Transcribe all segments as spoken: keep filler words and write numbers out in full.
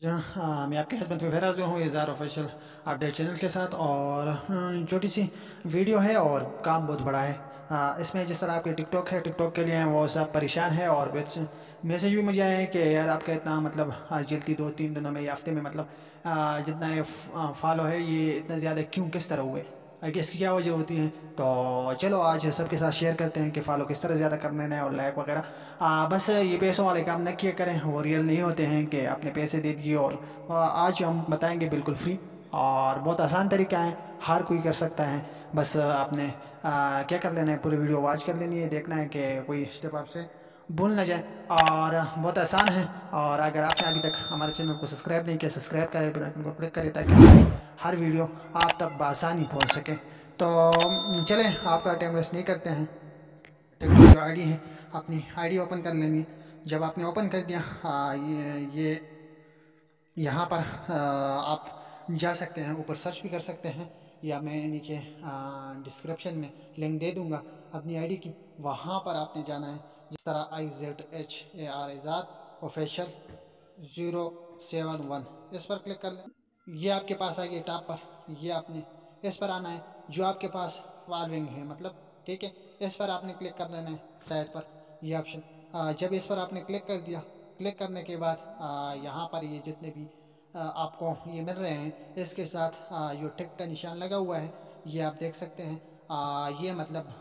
जहाँ हाँ, मैं आपकी खिदमत में फिर हाज़िर हूँ इज़हार ऑफिशियल अपडेट चैनल के साथ। और हाँ, छोटी सी वीडियो है और काम बहुत बड़ा है। हाँ, इसमें जिस तरह आपके टिकटॉक है, टिकटॉक के लिए वो सब परेशान है। और मैसेज भी मुझे आया है कि यार आपका इतना मतलब हाँ, जल्दी दो तीन दिनों में या हफ्ते में मतलब आ, जितना ये फॉलो है ये इतना ज़्यादा क्यों किस तरह हुए, आगे इसकी क्या वजह होती है। तो चलो आज सबके साथ शेयर करते हैं कि फॉलो किस तरह ज़्यादा करने हैं और लाइक वगैरह। आ, बस ये पैसों वाले काम न किया करें, वो रियल नहीं होते हैं कि आपने पैसे दे दिए। और आ, आज हम बताएंगे बिल्कुल फ्री और बहुत आसान तरीका है, हर कोई कर सकता है। बस आपने आ, क्या कर लेना है, पूरी वीडियो वॉच कर लेनी है, देखना है कि कोई स्टेप आपसे भूल ना जाए। और बहुत आसान है। और अगर आपने अभी तक हमारे चैनल को सब्सक्राइब नहीं किया, सब्सक्राइब करें, बेल आइकन को क्लिक करें ताकि हमारी हर वीडियो आप तक बआसानी पहुंच सके। तो चलें आपका टाइम वेस्ट नहीं करते हैं। टिकटॉक जो आईडी है, अपनी आईडी ओपन कर लेनी है। जब आपने ओपन कर दिया आ, ये ये यहाँ पर आ, आप जा सकते हैं, ऊपर सर्च भी कर सकते हैं या मैं नीचे डिस्क्रिप्शन में लिंक दे दूँगा अपनी आईडी की। वहाँ पर आपने जाना है, जिस तरह I Z H A R इज़ाद ऑफिशियल ज़ीरो सेवन वन, इस पर क्लिक कर लें। ये आपके पास आ गई टॉप पर, ये आपने इस पर आना है जो आपके पास फॉलोइंग है मतलब, ठीक है। इस पर आपने क्लिक कर लेना है साइड पर, ये ऑप्शन। जब इस पर आपने क्लिक कर दिया, क्लिक करने के बाद आ, यहाँ पर ये जितने भी आ, आपको ये मिल रहे हैं, इसके साथ आ, जो टिक का निशान लगा हुआ है ये आप देख सकते हैं। आ, ये मतलब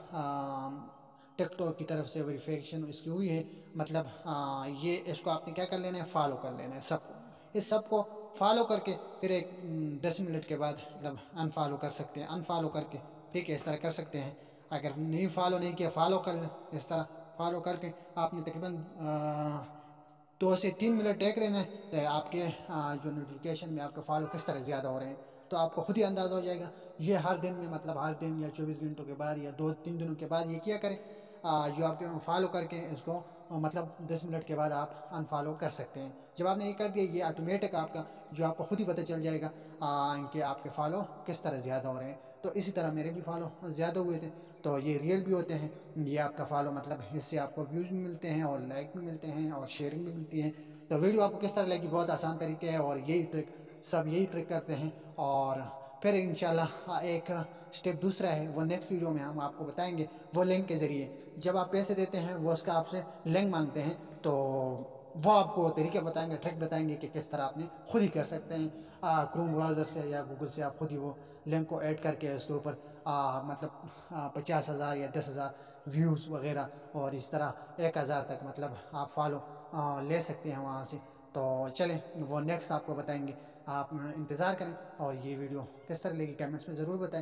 टिकटॉक की तरफ से वेरिफिकेशन इसकी हुई है। मतलब आ, ये इसको आपने क्या कर लेना है, फॉलो कर लेना है सबको। इस सबको फॉलो करके फिर एक दस मिनट के बाद मतलब अनफॉलो कर सकते हैं, अनफॉलो करके, ठीक है, इस तरह कर सकते हैं। अगर नहीं फॉलो नहीं किया, फॉलो कर लें। इस तरह फॉलो करके आपने तकरीबन दो से तीन मिनट देख रहे हैं तो आपके आ, जो नोटिफिकेशन में आपके फॉलो किस तरह ज़्यादा हो रहे हैं, तो आपको खुद ही अंदाज़ा हो जाएगा। ये हर दिन में मतलब हर दिन या चौबीस घंटों के बाद या दो तीन दिनों के बाद ये क्या करें, आ, जो आपके फॉलो करके इसको आ, मतलब दस मिनट के बाद आप अनफॉलो कर सकते हैं। जब आपने ये कर दिया, ये ऑटोमेटिक आपका जो आपको खुद ही पता चल जाएगा आ, कि आपके फॉलो किस तरह ज़्यादा हो रहे हैं। तो इसी तरह मेरे भी फॉलो ज़्यादा हुए थे, तो ये रियल भी होते हैं। ये आपका फॉलो मतलब इससे आपको व्यूज़ भी मिलते हैं और लाइक भी मिलते हैं और शेयरिंग भी मिलती है। तो वीडियो आपको किस तरह लगी, बहुत आसान तरीके है और यही ट्रिक सब यही ट्रिक करते हैं। और फिर इंशाल्लाह एक स्टेप दूसरा है, वो नेक्स्ट वीडियो में हम आपको बताएंगे। वो लिंक के ज़रिए जब आप पैसे देते हैं, वो उसका आपसे लिंक मांगते हैं, तो वो आपको तरीके बताएंगे, ट्रिक बताएंगे कि किस तरह आपने खुद ही कर सकते हैं। क्रोम ब्राउज़र से या गूगल से आप खुद ही वो लिंक को ऐड करके उसके ऊपर आ, मतलब पचास हज़ार या दस हज़ार व्यूज़ वगैरह और इस तरह एक हज़ार तक मतलब आप फॉलो ले सकते हैं वहाँ से। तो चलें वो नेक्स्ट आपको बताएंगे, आप इंतज़ार करें। और ये वीडियो किस तरह लगी कमेंट्स में ज़रूर बताएं।